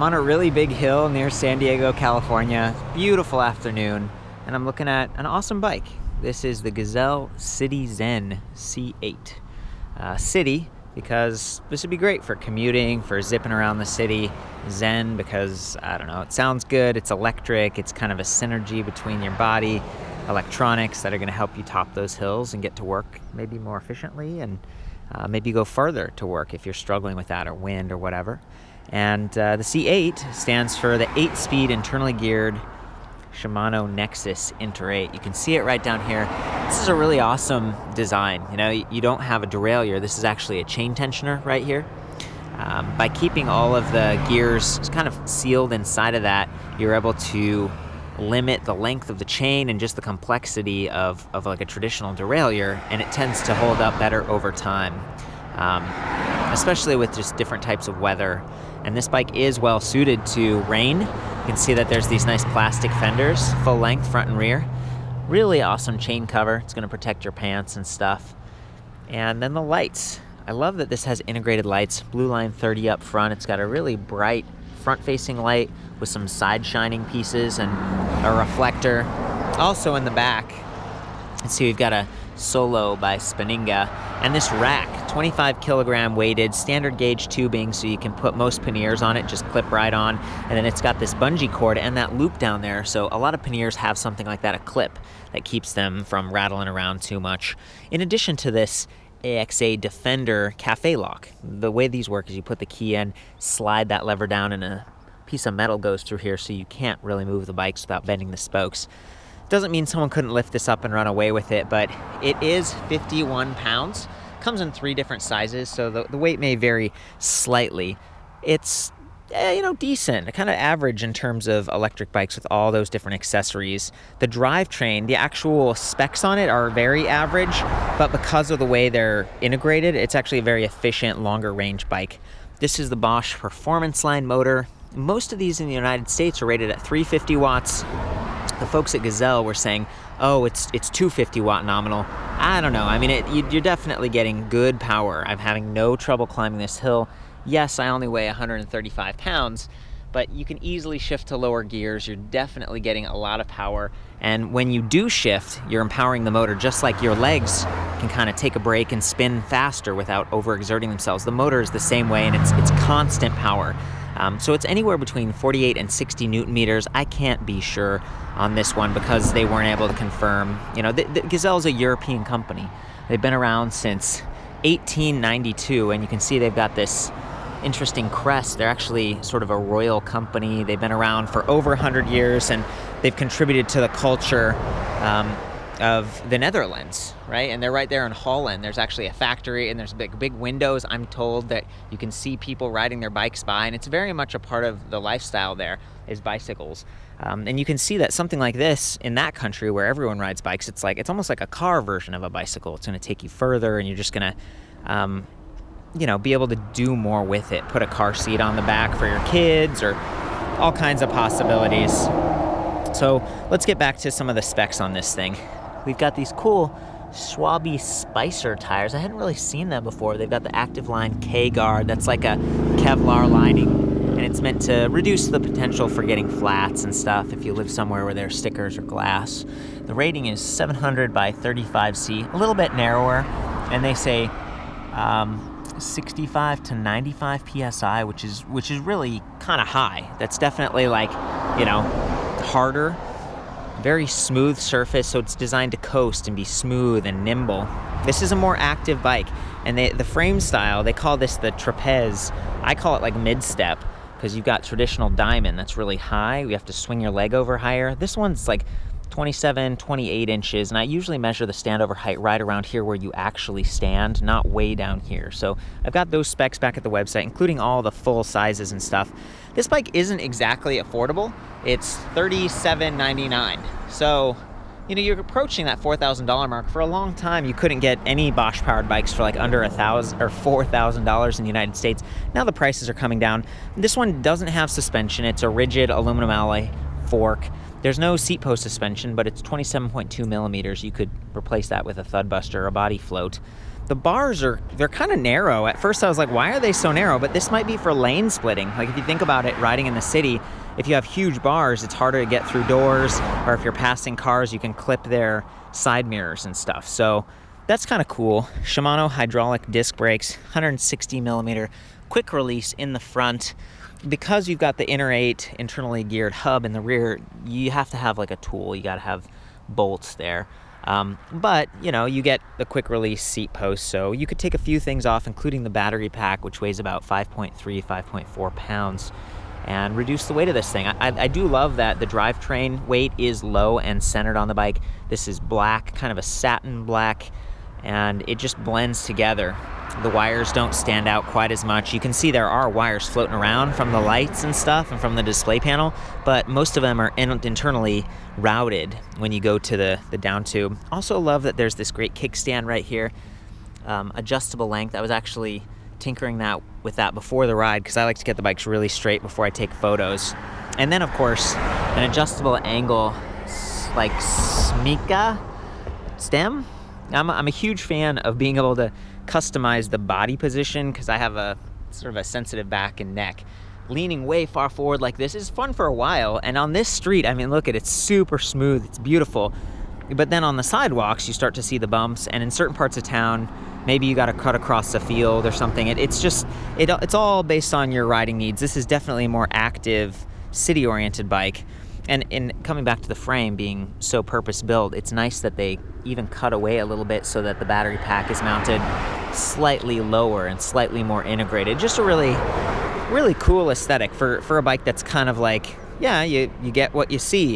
I'm on a really big hill near San Diego, California. Beautiful afternoon, and I'm looking at an awesome bike. This is the Gazelle Cityzen C8. City, because this would be great for commuting, for zipping around the city. Zen, because, I don't know, it sounds good, it's electric, it's kind of a synergy between your body, electronics that are gonna help you top those hills and get to work maybe more efficiently, and maybe go further to work if you're struggling with that, or wind, or whatever. And the C8 stands for the 8-speed internally geared Shimano Nexus Inter 8. You can see it right down here. This is a really awesome design. You know, you don't have a derailleur. This is actually a chain tensioner right here. By keeping all of the gears kind of sealed inside of that, you're able to limit the length of the chain and just the complexity of like a traditional derailleur, and it tends to hold up better over time, especially with just different types of weather. And this bike is well suited to rain. You can see that there's these nice plastic fenders, full length, front and rear. Really awesome chain cover. It's going to protect your pants and stuff. And then the lights. I love that this has integrated lights. Blue line 30 up front. It's got a really bright front-facing light with some side shining pieces and a reflector. Also in the back, let's see, we've got a Solo by Spinninga, and this rack, 25 kilogram weighted, standard gauge tubing, so you can put most panniers on it, just clip right on. And then it's got this bungee cord and that loop down there, so a lot of panniers have something like that, a clip that keeps them from rattling around too much. In addition to this AXA Defender cafe lock. The way these work is you put the key in, slide that lever down, and a piece of metal goes through here, so you can't really move the bikes without bending the spokes. Doesn't mean someone couldn't lift this up and run away with it, but it is 51 pounds. Comes in 3 different sizes, so the weight may vary slightly. It's you know, decent, kind of average in terms of electric bikes with all those different accessories. The drivetrain, the actual specs on it are very average, but because of the way they're integrated, it's actually a very efficient, longer range bike. This is the Bosch Performance Line motor. Most of these in the United States are rated at 350 watts. The folks at Gazelle were saying, oh, it's 250 watt nominal. I don't know. I mean, you're definitely getting good power. I'm having no trouble climbing this hill. Yes, I only weigh 135 pounds, but you can easily shift to lower gears. You're definitely getting a lot of power. And when you do shift, you're empowering the motor, just like your legs can kind of take a break and spin faster without overexerting themselves. The motor is the same way, and it's constant power. So it's anywhere between 48 and 60 Newton meters. I can't be sure on this one because they weren't able to confirm. You know, the Gazelle's a European company. They've been around since 1892, and you can see they've got this interesting crest. They're actually sort of a royal company. They've been around for over 100 years, and they've contributed to the culture of the Netherlands, right? And they're right there in Holland. There's actually a factory, and there's big windows. I'm told that you can see people riding their bikes by, and it's very much a part of the lifestyle there, is bicycles. And you can see that something like this in that country where everyone rides bikes, it's almost like a car version of a bicycle. It's going to take you further, and you're just going to you know, be able to do more with it. Put a car seat on the back for your kids, or all kinds of possibilities. So let's get back to some of the specs on this thing. We've got these cool Schwalbe Spicer tires. I hadn't really seen them before. They've got the Active Line K-Guard. That's like a Kevlar lining, and it's meant to reduce the potential for getting flats and stuff if you live somewhere where there's stickers or glass. The rating is 700 by 35C, a little bit narrower, and they say 65 to 95 PSI, which is really kind of high. That's definitely, like, you know, harder. Very smooth surface, so it's designed to coast and be smooth and nimble. This is a more active bike, and the frame style, they call this the trapez. I call it like mid-step, because you've got traditional diamond that's really high. You have to swing your leg over higher. This one's like 27, 28 inches, and I usually measure the standover height right around here where you actually stand, not way down here. So I've got those specs back at the website, including all the full sizes and stuff. This bike isn't exactly affordable. It's $37.99. So, you know, you're approaching that $4,000 mark. For a long time, you couldn't get any Bosch powered bikes for like under $1,000 or $4,000 in the United States. Now the prices are coming down. This one doesn't have suspension. It's a rigid aluminum alloy fork. There's no seat post suspension, but it's 27.2 millimeters. You could replace that with a thud buster or a body float. The bars they're kind of narrow. At first I was like, why are they so narrow? But this might be for lane splitting. Like if you think about it, riding in the city, if you have huge bars, it's harder to get through doors, or if you're passing cars, you can clip their side mirrors and stuff. So that's kind of cool. Shimano hydraulic disc brakes, 160 millimeter quick release in the front. Because you've got the inner 8 internally geared hub in the rear, you have to have like a tool. You got to have bolts there. But, you know, you get the quick release seat post, so you could take a few things off, including the battery pack, which weighs about 5.3, 5.4 pounds, and reduce the weight of this thing. I do love that the drivetrain weight is low and centered on the bike. This is black, kind of a satin black, and it just blends together. The wires don't stand out quite as much. You can see there are wires floating around from the lights and stuff and from the display panel, but most of them are internally routed when you go to the down tube. Also love that there's this great kickstand right here, adjustable length. I was actually tinkering with that before the ride because I like to get the bikes really straight before I take photos. And then of course, an adjustable angle like Smika stem. I'm a huge fan of being able to customize the body position because I have a sort of a sensitive back and neck. Leaning way far forward like this is fun for a while, and on this street, I mean, look at it, it's super smooth, it's beautiful. But then on the sidewalks, you start to see the bumps, and in certain parts of town, maybe you got to cut across a field or something. It's all based on your riding needs. This is definitely a more active, city-oriented bike. And in coming back to the frame being so purpose-built, it's nice that they even cut away a little bit so that the battery pack is mounted slightly lower and slightly more integrated. Just a really, really cool aesthetic for a bike that's kind of like, yeah, you get what you see.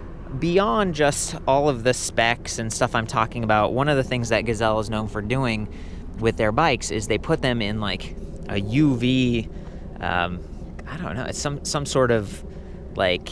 Beyond just all of the specs and stuff I'm talking about, one of the things that Gazelle is known for doing with their bikes is they put them in like a UV, I don't know, it's some sort of like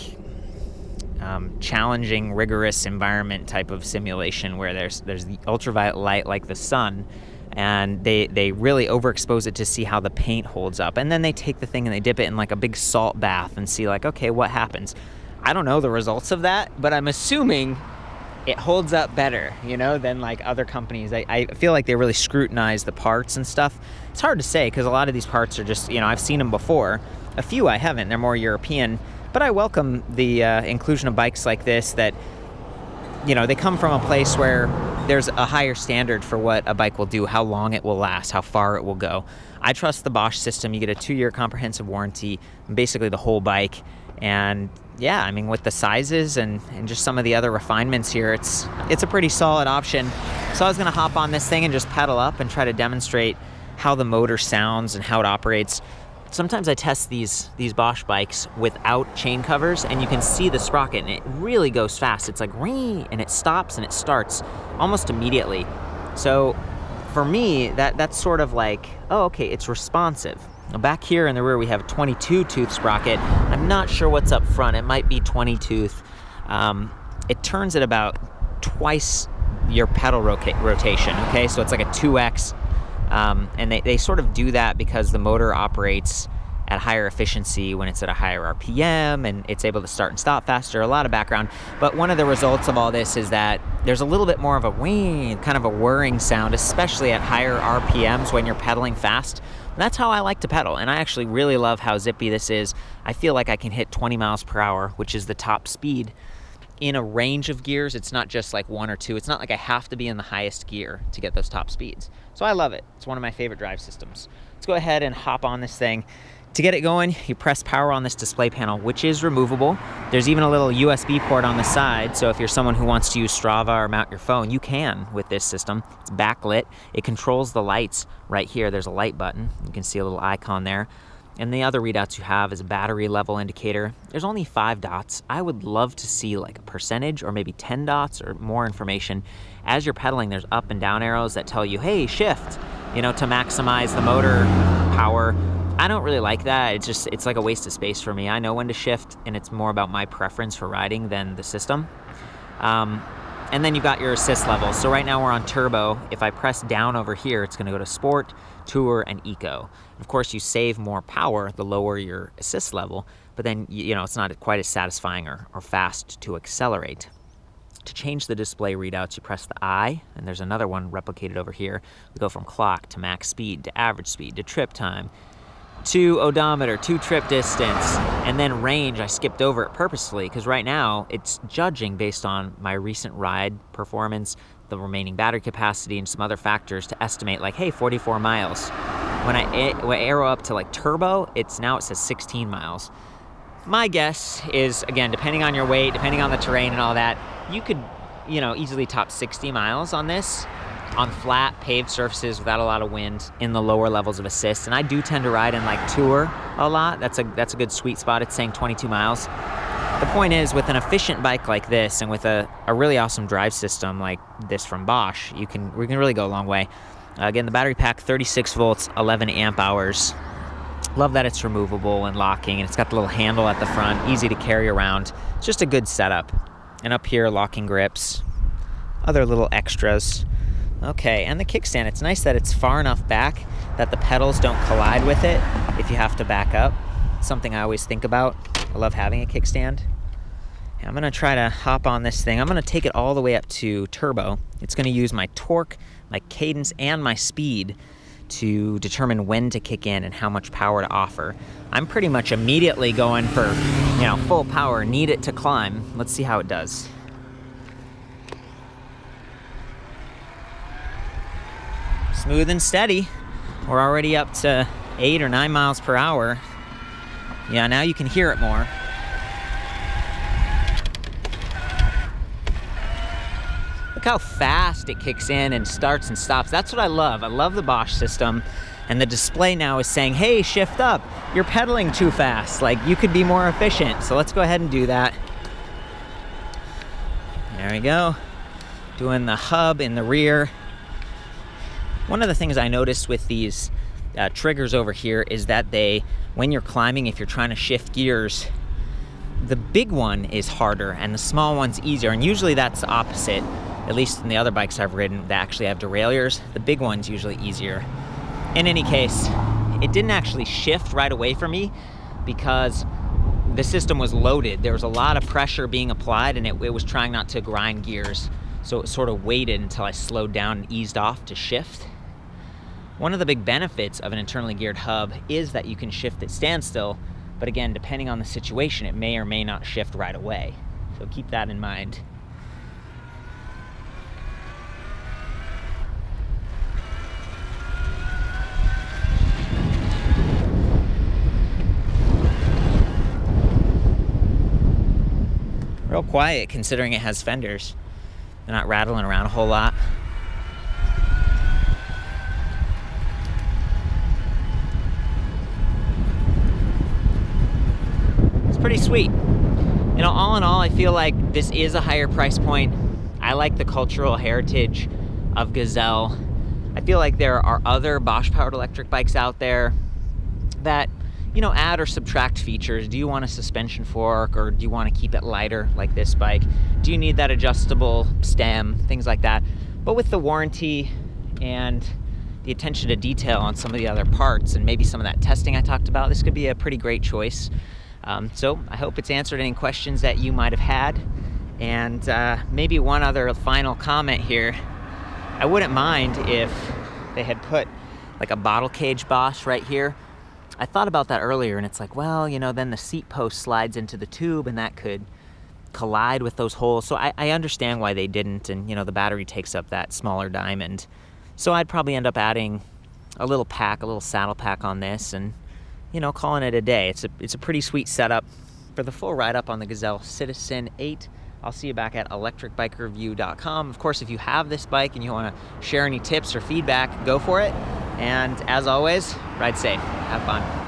challenging, rigorous environment type of simulation where there's the ultraviolet light like the sun, and they really overexpose it to see how the paint holds up. And then they take the thing and they dip it in like a big salt bath and see like, okay, what happens? I don't know the results of that, but I'm assuming it holds up better, you know, than like other companies. I feel like they really scrutinize the parts and stuff. It's hard to say because a lot of these parts are just, you know, I've seen them before. A few I haven't, they're more European. But I welcome the inclusion of bikes like this that, you know, they come from a place where there's a higher standard for what a bike will do, how long it will last, how far it will go. I trust the Bosch system. You get a 2-year comprehensive warranty, basically the whole bike. And yeah, I mean, with the sizes and just some of the other refinements here, it's a pretty solid option. So I was gonna hop on this thing and just pedal up and try to demonstrate how the motor sounds and how it operates. Sometimes I test these Bosch bikes without chain covers, and you can see the sprocket, and it really goes fast. It's like ring, and it stops and it starts almost immediately. So for me, that's sort of like, oh, okay, it's responsive. Now back here in the rear, we have a 22 tooth sprocket. I'm not sure what's up front. It might be 20 tooth. It turns at about twice your pedal rotation. Okay, so it's like a 2x. And they sort of do that because the motor operates at higher efficiency when it's at a higher RPM, and it's able to start and stop faster, a lot of background. But one of the results of all this is that there's a little bit more of a wing, kind of a whirring sound, especially at higher RPMs when you're pedaling fast. And that's how I like to pedal, and I actually really love how zippy this is. I feel like I can hit 20 miles per hour, which is the top speed, in a range of gears. It's not just like 1 or 2. It's not like I have to be in the highest gear to get those top speeds. So I love it. It's one of my favorite drive systems. Let's go ahead and hop on this thing. To get it going, you press power on this display panel, which is removable. There's even a little USB port on the side, so if you're someone who wants to use Strava or mount your phone, you can with this system. It's backlit. It controls the lights right here. There's a light button. You can see a little icon there. And the other readouts you have is a battery level indicator. There's only 5 dots. I would love to see like a percentage or maybe 10 dots or more information. As you're pedaling, there's up and down arrows that tell you, hey, shift, you know, to maximize the motor power. I don't really like that. It's like a waste of space for me. I know when to shift, and it's more about my preference for riding than the system. And then you've got your assist levels. So right now we're on turbo. If I press down over here, it's gonna go to sport, tour, and eco. Of course, you save more power the lower your assist level, but then, you know, it's not quite as satisfying or fast to accelerate. To change the display readouts, you press the I, and there's another one replicated over here. We go from clock to max speed to average speed to trip time to odometer to trip distance, and then range. I skipped over it purposely because right now it's judging based on my recent ride performance, the remaining battery capacity, and some other factors to estimate like, hey, 44 miles. When I arrow up to like turbo, it says 16 miles. My guess is, again, depending on your weight, depending on the terrain and all that, you could, easily top 60 miles on this, on flat, paved surfaces without a lot of wind in the lower levels of assist. And I do tend to ride in like tour a lot. That's a good sweet spot. It's saying 22 miles. The point is, with an efficient bike like this and with a really awesome drive system like this from Bosch, we can really go a long way. Again, the battery pack, 36 volts, 11 amp hours. Love that it's removable and locking, and it's got the little handle at the front, easy to carry around. It's just a good setup. And up here, locking grips, other little extras. Okay, and the kickstand, it's nice that it's far enough back that the pedals don't collide with it if you have to back up. Something I always think about. I love having a kickstand. And I'm gonna try to hop on this thing. I'm gonna take it all the way up to turbo. It's gonna use my torque, my cadence, and my speed to determine when to kick in and how much power to offer. I'm pretty much immediately going for, full power, need it to climb. Let's see how it does. Smooth and steady. We're already up to 8 or 9 miles per hour. Yeah, now you can hear it more. Look how fast it kicks in and starts and stops. That's what I love. I love the Bosch system. And the display now is saying, hey, shift up. You're pedaling too fast. Like, you could be more efficient. So let's go ahead and do that. There we go. Doing the hub in the rear. One of the things I noticed with these triggers over here is that when you're climbing, if you're trying to shift gears, the big one is harder and the small one's easier. And usually that's the opposite. At least in the other bikes I've ridden that actually have derailleurs, the big one's usually easier. In any case, it didn't actually shift right away for me because the system was loaded. There was a lot of pressure being applied and it was trying not to grind gears. So it sort of waited until I slowed down and eased off to shift. One of the big benefits of an internally geared hub is that you can shift at standstill, but again, depending on the situation, it may or may not shift right away. So keep that in mind. Real quiet considering it has fenders. They're not rattling around a whole lot. It's pretty sweet. All in all, I feel like this is a higher price point. I like the cultural heritage of Gazelle. I feel like there are other Bosch powered electric bikes out there that add or subtract features. Do you want a suspension fork, or do you want to keep it lighter like this bike? Do you need that adjustable stem? Things like that. But with the warranty and the attention to detail on some of the other parts and maybe some of that testing I talked about, this could be a pretty great choice. So I hope it's answered any questions that you might have had. And maybe one other final comment here. I wouldn't mind if they had put like a bottle cage Bosch right here. I thought about that earlier, and it's like, well, then the seat post slides into the tube and that could collide with those holes. So I understand why they didn't, and the battery takes up that smaller diamond. So I'd probably end up adding a little saddle pack on this and, calling it a day. It's a pretty sweet setup for the full ride up on the Gazelle Cityzen 8. I'll see you back at ElectricBikeReview.com. Of course, if you have this bike and you want to share any tips or feedback, go for it. And as always, ride safe. Have fun.